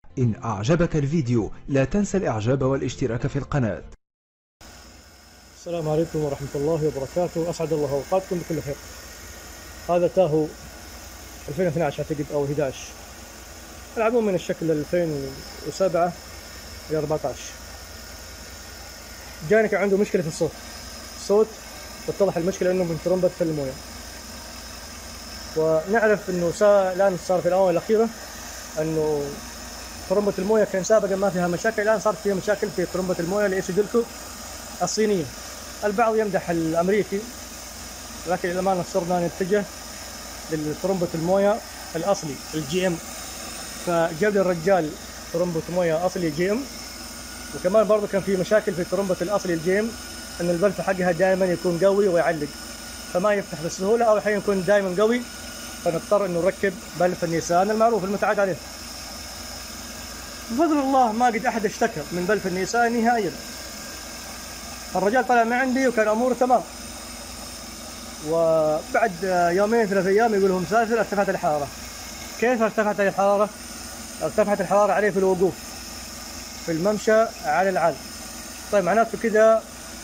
إن أعجبك الفيديو لا تنسى الإعجاب والاشتراك في القناة. السلام عليكم ورحمة الله وبركاته، أسعد الله أوقاتكم بكل خير. هذا تاهو 2012 أعتقد أو 11، العموم من الشكل 2007 إلى 14. جاني كان عنده مشكلة في الصوت واتضح المشكلة إنه من ترمبة الموية، ونعرف إنه الآن صار في الآونة الأخيرة إنه ترمبة الموية كان سابقا ما فيها مشاكل، الآن صارت فيها مشاكل في ترمبة الموية لإيسيدلكو الصينية. البعض يمدح الأمريكي، لكن للأمانة صرنا نتجه لترمبة الموية الأصلي الجي ام. فجاب لي الرجال ترمبة موية أصلي جي ام، وكمان برضه كان في مشاكل في ترمبة الأصلي الجي ام، إن البلف حقها دائما يكون قوي ويعلق فما يفتح بسهولة، أو أحيانا يكون دائما قوي فنضطر إنه نركب بلف النيسان المعروف المتعاد عليه. بفضل الله ما قد أحد اشتكى من بلف النيسان نهائيا. الرجال طلع من عندي وكان أموره تمام، وبعد يومين 3 أيام يقول لهم مسافر ارتفعت الحرارة. كيف ارتفعت الحرارة؟ ارتفعت الحرارة عليه في الوقوف في الممشى على العال. طيب معناته كذا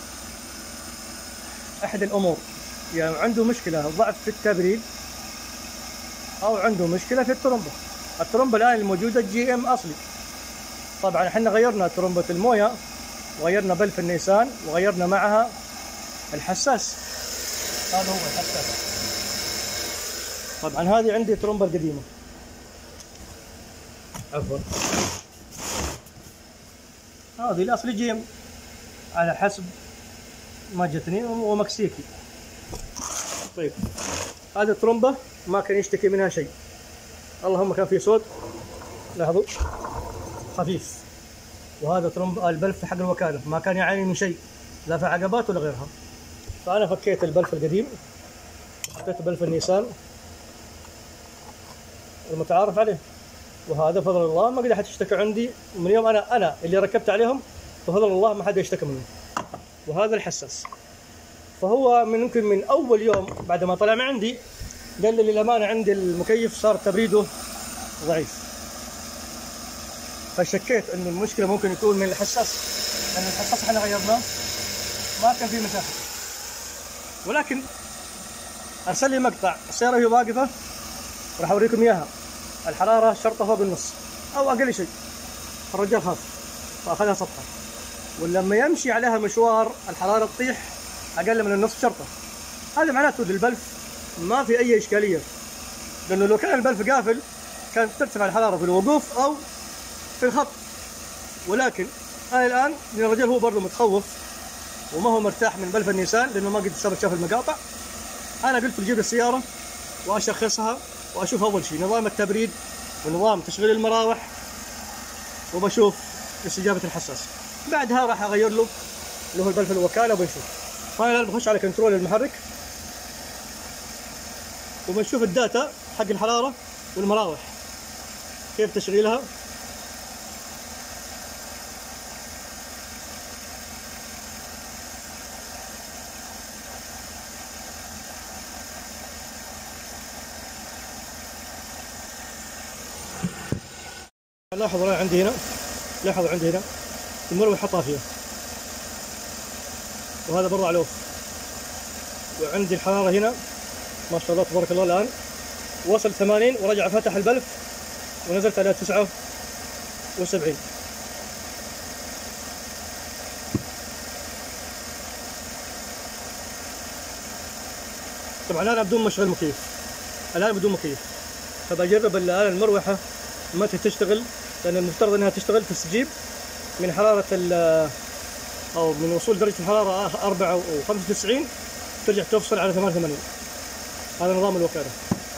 أحد الأمور، يعني عنده مشكلة ضعف في التبريد أو عنده مشكلة في الترمبة. الترمبة الآن الموجودة جي ام أصلي. طبعا احنا غيرنا ترمبة الموية، وغيرنا بلف النيسان، وغيرنا معها الحساس. هذا هو الحساس. طبعا هذه عندي ترمبة القديمة، عفوا هذه الأصلي جي ام على حسب ما جتني، ومكسيكي. طيب هذه الترمبة ما كان يشتكي منها شيء، اللهم كان في صوت لاحظوا خفيف. وهذا ترمب البلف حق الوكالة ما كان يعاني من شيء، لا في عقبات ولا غيرها. فأنا فكيت البلف القديم، حطيت بلف النيسان المتعارف عليه، وهذا بفضل الله ما قد أحد اشتكى عندي من يوم أنا اللي ركبت عليهم، بفضل الله ما حد يشتكى منه. وهذا الحساس، فهو يمكن من أول يوم بعد ما طلع من عندي قال لي للأمانة عندي المكيف صار تبريده ضعيف. فشكيت انه المشكله ممكن يكون من الحساس، لان الحساس احنا غيرناه ما كان فيه مشاكل، ولكن ارسل لي مقطع السياره وهي واقفه، راح اوريكم اياها. الحراره شرطه فوق النص او اقل شيء، الرجال خاف فاخذها سطحه، ولما يمشي عليها مشوار الحراره تطيح اقل من النص شرطه. هذا معناته البلف ما في اي اشكاليه، لانه لو كان البلف قافل كانت ترتفع الحراره في الوقوف او في الخط. ولكن أنا الآن الرجال هو برضه متخوف وما هو مرتاح من بلف النيسان، لأنه ما قد شاف المقاطع. أنا قلت بجيب السيارة وأشخصها وأشوف أول شيء نظام التبريد ونظام تشغيل المراوح، وبشوف استجابة الحساس. بعدها راح أغير له اللي هو البلف الوكالة وبنشوف. فأنا الآن بخش على كنترول المحرك وبنشوف الداتا حق الحرارة والمراوح كيف تشغيلها. لاحظوا عندي هنا، لاحظوا عندي هنا المروحة طافية، وهذا برا على الأوف. وعندي الحرارة هنا ما شاء الله تبارك الله الآن وصل 80، ورجع فتح البلف ونزلت على 79. طبعا أنا بدون ما أشغل مكيف، الآن بدون مكيف، فبجرب الآن المروحة متى تشتغل، لأن المفترض أنها تشتغل في السجيب من حرارة أو من وصول درجة الحرارة 94 ترجع تفصل على 88. هذا نظام الوكالة.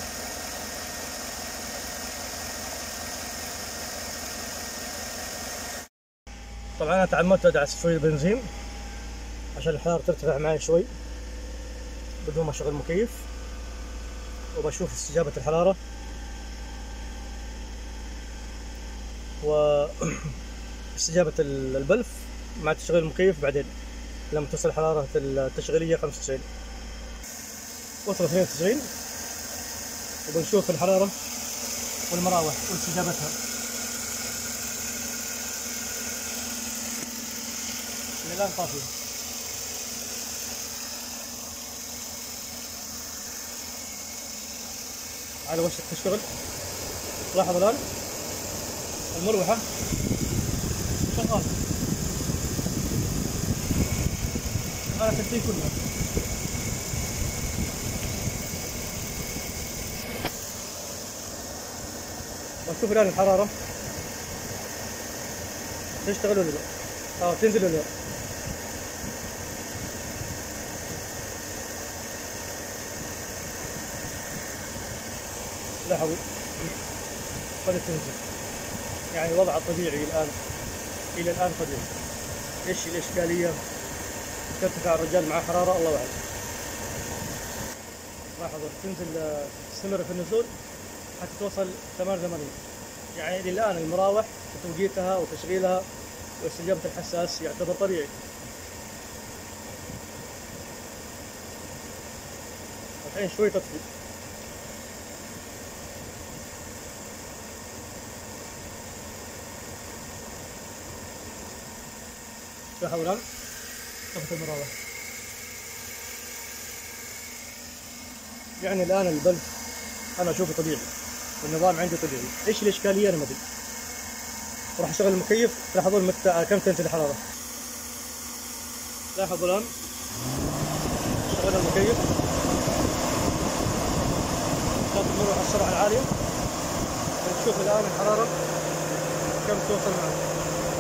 طبعا أنا تعمدت أدعس شوي بنزين عشان الحرارة ترتفع معي شوي بدون ما أشغل مكيف، وبشوف استجابة الحرارة واستجابة البلف مع تشغيل المكيف. بعدين لما تصل حرارة التشغيلية 95 وصل 92، وبنشوف الحرارة والمراوح واستجابتها. الآن طافية. على وشك تشتغل. لاحظ الآن المروحة شغالة. أنا تكتيك كلها. وشوف الآن الحرارة تشتغل ولا لا؟ تنزل ولا لا؟ لاحظوا بدأت تنزل، يعني وضعها طبيعي الآن، إلى الآن طبيعي. إيش الإشكالية؟ ترتفع الرجال مع حرارة الله أعلم. لاحظوا تنزل، تستمر في النزول حتى توصل 88. يعني الآن المراوح وتوقيتها وتشغيلها واستجابة الحساس يعتبر طبيعي. الحين شوي تطفي. لاحظوا الآن طفت المراوح. يعني الآن البلف أنا أشوفه طبيعي والنظام عندي طبيعي. إيش الإشكالية؟ أنا ما أدري. راح أشغل المكيف. لاحظوا متى كم تنزل الحرارة. لاحظوا الآن شغل المكيف، صارت المروحة السرعة العالية. نشوف الآن الحرارة كم توصل معنا.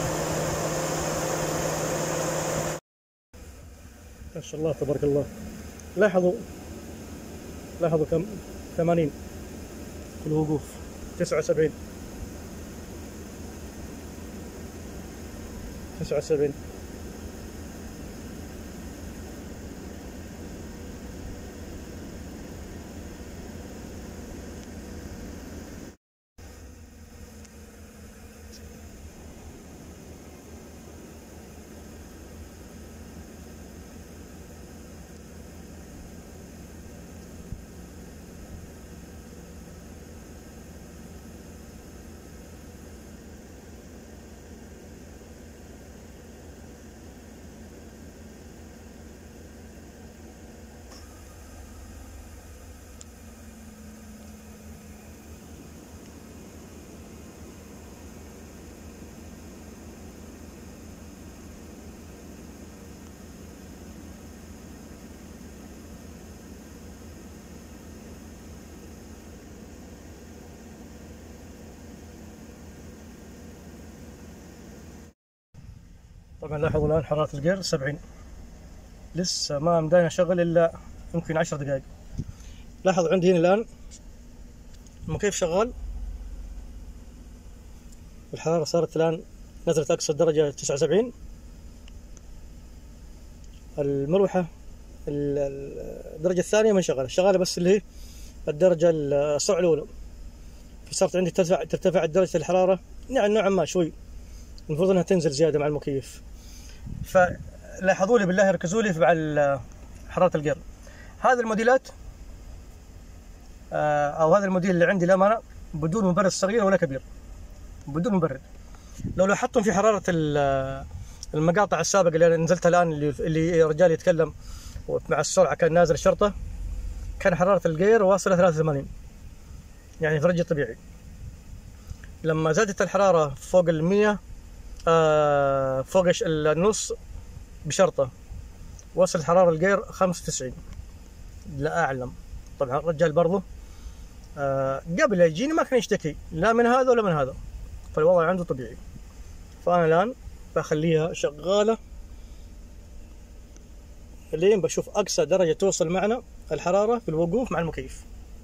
ما شاء الله تبارك الله. لاحظوا كم، 80 في الوقوف، 79 79. طبعا لاحظوا الآن حرارة الجير 70. لسه ما مداني أشغل إلا يمكن 10 دقائق. لاحظوا عندي هنا الآن المكيف شغال والحرارة صارت الآن نزلت أقصى درجة 79. المروحة الدرجة الثانية ما شغالة بس اللي هي الدرجة السرعة الأولى. فصارت عندي ترتفع درجة الحرارة يعني نوعا ما شوي، المفروض انها تنزل زيادة مع المكيف. فلاحظوا لي بالله، ركزوا لي مع حرارة الجير. هذه الموديلات او هذا الموديل اللي عندي للأمانة بدون مبرد صغير ولا كبير، بدون مبرد. لو لاحظتم في حرارة المقاطع السابقة اللي أنا نزلتها الآن، اللي رجال يتكلم مع السرعة كان نازل الشرطة، كان حرارة الجير واصلة 83، يعني في رجل طبيعي. لما زادت الحرارة فوق 100 فوق النص بشرطة، وصل حرارة الجير 95 لا أعلم. طبعا الرجال برضه قبل يجيني ما كان يشتكي لا من هذا ولا من هذا، فالوضع عنده طبيعي. فأنا الآن بخليها شغالة لين بشوف أقصى درجة توصل معنا الحرارة في الوقوف مع المكيف.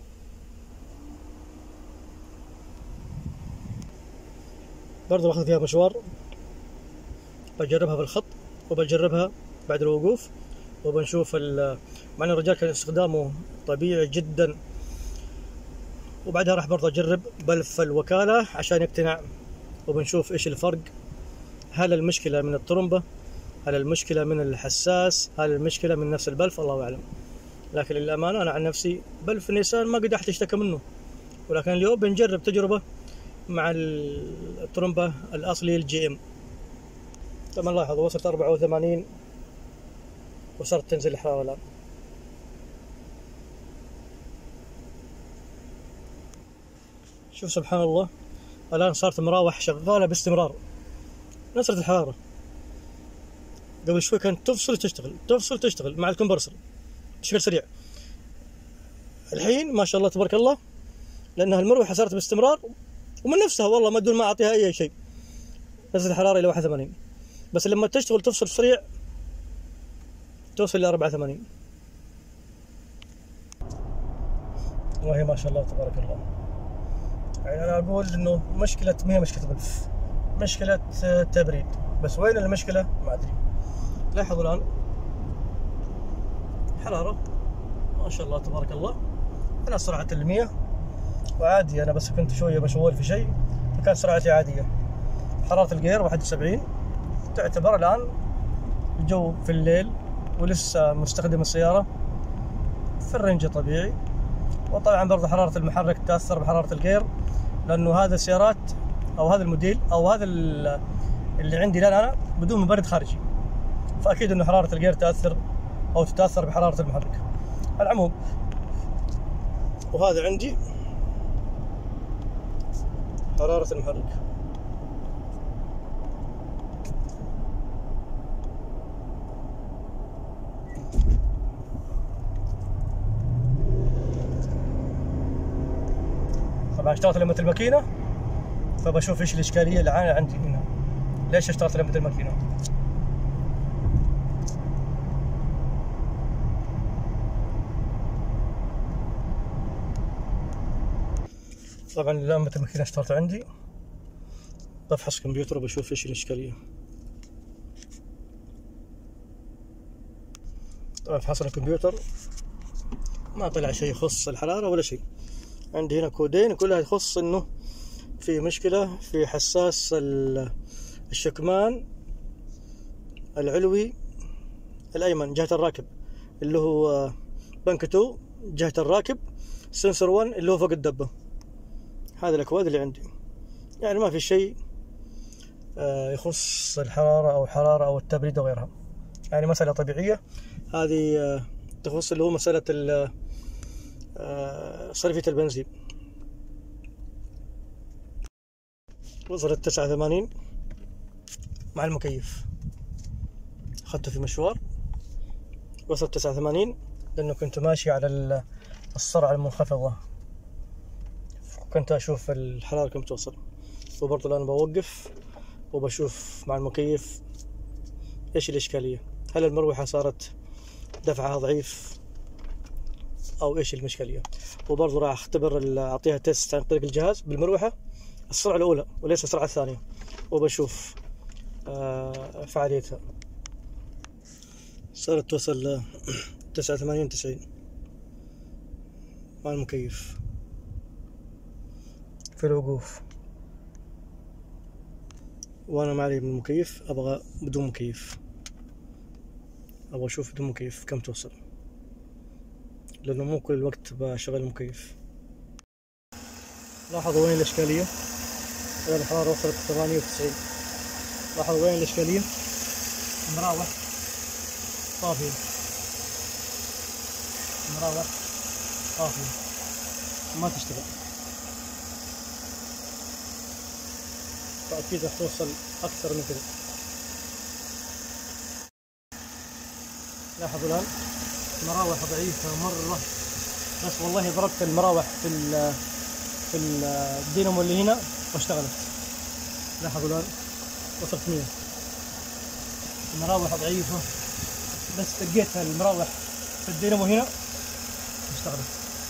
برضه باخذ فيها مشوار، بجربها في الخط وبجربها بعد الوقوف وبنشوف مع ان الرجال كان استخدامه طبيعي جدا. وبعدها راح برضه اجرب بلف الوكالة عشان يقتنع، وبنشوف ايش الفرق. هل المشكلة من الطرمبة؟ هل المشكلة من الحساس؟ هل المشكلة من نفس البلف؟ الله اعلم. لكن للأمانة انا عن نفسي بلف النيسان ما قد احد اشتكى منه، ولكن اليوم بنجرب تجربة مع الطرمبة الأصلي الجي ام. طبعا لاحظ وصلت 84 وصارت تنزل الحرارة الآن. شوف سبحان الله، الآن صارت المراوح شغالة باستمرار، نزلت الحرارة. قبل شوي كانت تفصل تشتغل مع الكمبرسر بشكل سريع. الحين ما شاء الله تبارك الله، لأنها المروحة صارت باستمرار ومن نفسها والله ما دون ما أعطيها أي شيء، نزلت الحرارة إلى 81. بس لما تشتغل تفصل سريع توصل إلى 84. والله ما شاء الله تبارك الله. يعني أنا أقول إنه مشكلة، ما هي مشكلة بلف، مشكلة تبريد. بس وين المشكلة ما أدري. لاحظوا الآن حرارة ما شاء الله تبارك الله على سرعة 100، وعادي. أنا بس كنت شوية مشغول في شيء فكانت سرعتي عادية. حرارة الجير 71. تعتبر الآن الجو في الليل ولسه مستخدم السيارة في الرنج طبيعي. وطبعا برضه حرارة المحرك تأثر بحرارة الجير، لأنه هذا السيارات أو هذا الموديل أو هذا اللي عندي الآن أنا بدون مبرد خارجي، فأكيد إنه حرارة الجير تأثر أو تتأثر بحرارة المحرك. على العموم، وهذا عندي حرارة المحرك. طبعا اشتغلت لمبة الماكينة، فبشوف ايش الاشكالية اللي عندي هنا. ليش اشتغلت لمبة الماكينة؟ طبعا لمبة الماكينة اشتغلت عندي، بفحص كمبيوتر وبشوف ايش الاشكالية. طبعا فحصنا الكمبيوتر ما طلع شيء يخص الحرارة ولا شيء. عندي هنا كودين كلها تخص انه في مشكلة في حساس الشكمان العلوي الايمن جهة الراكب، اللي هو بنك 2 جهة الراكب، سنسور 1 اللي هو فوق الدبة. هذا الاكواد اللي عندي، يعني ما في شيء يخص الحرارة او التبريد وغيرها، يعني مسألة طبيعية. هذه تخص اللي هو مسألة صرفية البنزين. وصلت 89 مع المكيف، أخذته في مشوار وصلت 89 لأنه كنت ماشي على السرعة المنخفضة، كنت أشوف الحرارة كم توصل. وبرضه الآن بوقف وبشوف مع المكيف إيش الإشكالية، هل المروحة صارت دفعها ضعيف أو إيش المشكلة. وبرضه راح أختبر أعطيها تيست عن طريق الجهاز بالمروحة السرعة الأولى وليس السرعة الثانية، وبشوف فعاليتها. صارت توصل 89 90 مع المكيف في الوقوف، وأنا معي من المكيف أبغى بدون مكيف، أبغى أشوف بدون مكيف كم توصل، لأنه مو كل الوقت بشغل المكيف. لاحظوا وين الإشكالية؟ الآن الحرارة وصلت 98. لاحظوا وين الإشكالية؟ المراوح طافية، المراوح طافية ما تشتغل، فأكيد راح توصل أكثر من كذا. لاحظوا الآن المراوح ضعيفة مرة، بس والله ضربت المراوح في الدينامو اللي هنا واشتغلت. لاحظوا الآن وصلت 100. المراوح ضعيفة بس دقيتها المراوح في الدينامو هنا اشتغلت.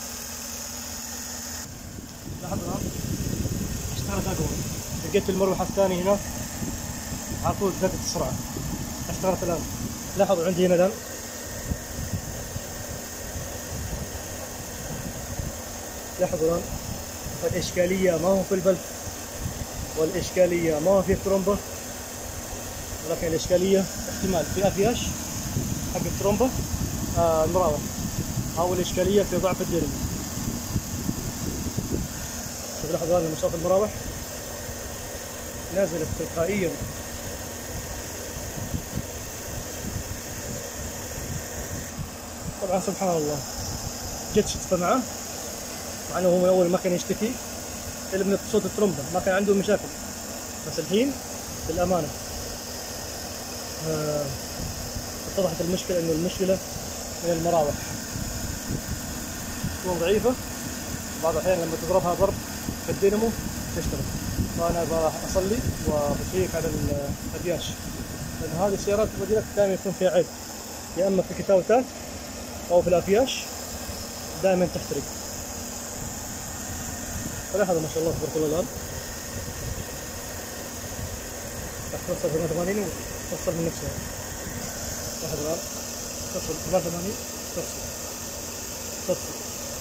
لاحظوا الآن اشتغلت أقوى، دقيت المروحة الثانية هنا على طول زادت السرعة، اشتغلت الآن. لاحظوا عندي هنا الآن لاحظوا الآن الإشكالية ما هو في البلف، والإشكالية ما هو في الترومبة، ولكن الإشكالية احتمال في أفياش حق الترومبة المراوح، أو الإشكالية في ضعف الدينامو. شوف لاحظوا الآن مصاف المراوح نازلت تلقائيا طبعا سبحان الله جت شتفة معه، مع انه هو من اول ما كان يشتكي الا من صوت الترومبة، ما كان عنده مشاكل. بس الحين للامانه اتضحت المشكله، انه المشكله من المراوح تكون ضعيفه، بعض الاحيان لما تضربها ضرب في الدينامو تشتغل. فانا راح اصلي وبشيك على الابياش، لان هذه السيارات البديلة دائما يكون فيها عيب، يا اما في الكتاوتات او في الابياش دائما تحترق. فلاحظوا ما شاء الله تبارك الله الان راح توصل 88 وتوصل من نفسها. لاحظوا الان توصل 88 تفصل.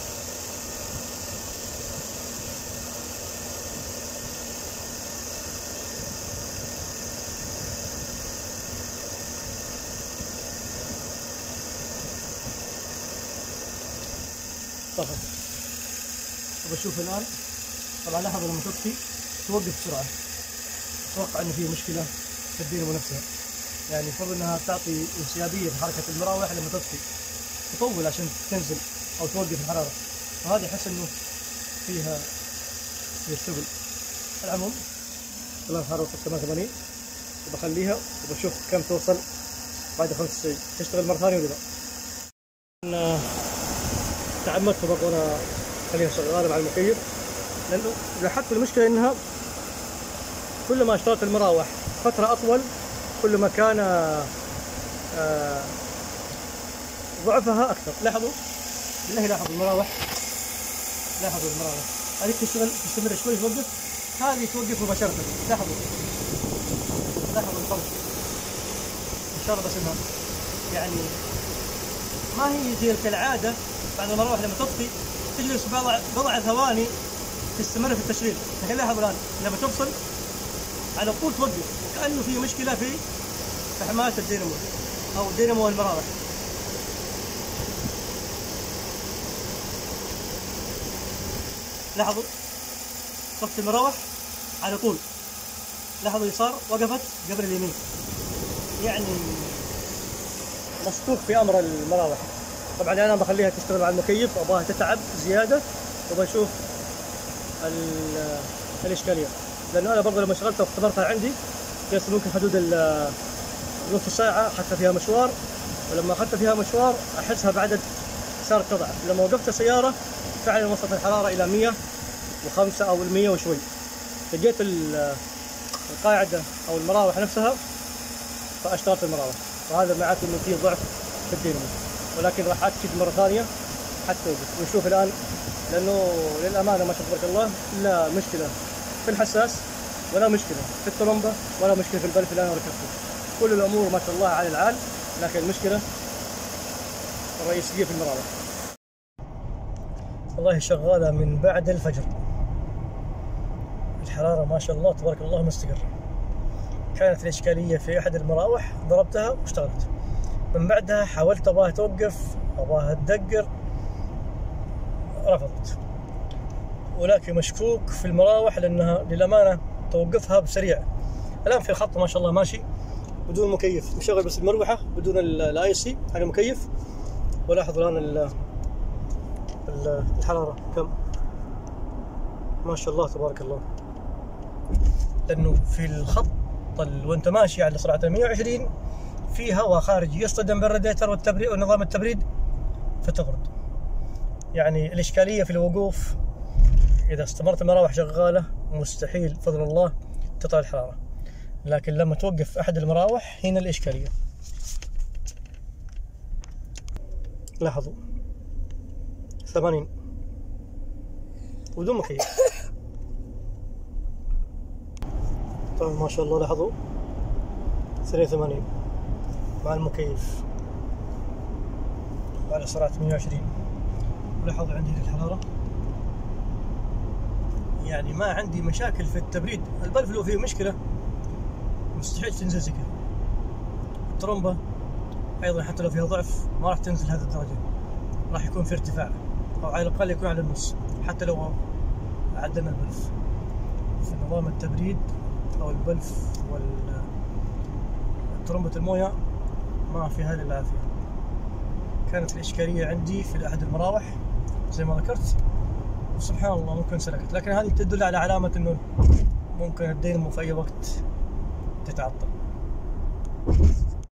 طفت. وبشوف الان طبعا لاحظوا لما تطفي توقف بسرعه، اتوقع انه في مشكله في الدينامو نفسها، يعني المفروض انها تعطي انسيابيه في حركه المراوح لما تطفي، تطول عشان تنزل او توقف الحراره، وهذه احس انه فيها شغل. العموم الان الحراره وصلت 88 وبخليها وبشوف كم توصل بعد 95. تشتغل مره ثانيه ولا لا؟ تعمدت برضه انا خليها شغاله مع المكيف، لانه لاحظت المشكله انها كل ما اشتغلت المراوح فتره اطول كل ما كان ضعفها اكثر. لاحظوا بالله، لاحظوا المراوح، لاحظوا المراوح هذه تستمر شوي توقف، هذه توقف مباشره. لاحظوا الفرق ان شاء الله. بس انها يعني ما هي زي كالعاده بعد المراوح لما تطفي تجلس بضع ثواني تستمر في التشغيل، لكن لاحظوا الان لما تفصل على طول توقف، كأنه في مشكله في حمايه الدينامو او الدينامو والمراوح. لاحظوا طفت المراوح على طول، لاحظوا اليسار وقفت قبل اليمين، يعني مشكوك في امر المراوح. طبعا انا بخليها تشتغل مع المكيف، ابغاها تتعب زياده وبشوف الاشكاليه، لانه انا برضه لما شغلتها واختبرتها عندي جلست ممكن حدود نص ساعه حتى فيها مشوار، ولما اخذت فيها مشوار احسها بعد صارت تضعف. لما وقفت السياره فعلا وصلت الحراره الى 105 او 100 وشوي، لقيت القاعده او المراوح نفسها فاشتغلت المراوح، وهذا معناته انه فيه ضعف في الدينامو. ولكن راح اكد مره ثانيه حتى توقف ونشوف الان، لانه للامانه ما شاء الله تبارك الله لا مشكله في الحساس ولا مشكله في الترومبه ولا مشكله في البلف اللي انا ركبته، كل الامور ما شاء الله على العال، لكن المشكله الرئيسيه في المراوح. والله شغاله من بعد الفجر، الحراره ما شاء الله تبارك الله مستقره. كانت الاشكاليه في احد المراوح ضربتها واشتغلت، من بعدها حاولت ابغاها توقف، ابغاها تدقر، رفضت. ولكن مشكوك في المراوح لانها للامانه توقفها بسريع. الان في الخط ما شاء الله ماشي بدون مكيف، مشغل بس المروحه بدون الاي سي حق المكيف. ولاحظوا الان الحراره كم، ما شاء الله تبارك الله، لانه في الخط وانت ماشي على سرعه 120 في هواء خارجي يصطدم بالراديتر والتبريد ونظام التبريد فتبرد. يعني الاشكاليه في الوقوف اذا استمرت المراوح شغاله مستحيل بفضل الله تطلع الحراره، لكن لما توقف احد المراوح هنا الاشكاليه. لاحظوا 80 بدون مكيف. طبعا ما شاء الله لاحظوا 83 مع المكيف وعلى سرعة 120. ولاحظوا عندي الحرارة، يعني ما عندي مشاكل في التبريد. البلف لو فيه مشكلة مستحيل تنزل زي كذا. الترومبة أيضا حتى لو فيها ضعف ما راح تنزل هذه الدرجة، راح يكون في ارتفاع أو على الأقل يكون على النص حتى لو عدلنا البلف. في نظام التبريد أو البلف وترومبة الموية ما في هذه العافية. كانت الإشكالية عندي في أحد المراوح زي ما ذكرت، وسبحان الله ممكن سلكت، لكن هذه تدل على علامة إنه ممكن الدينامو في أي وقت تتعطل.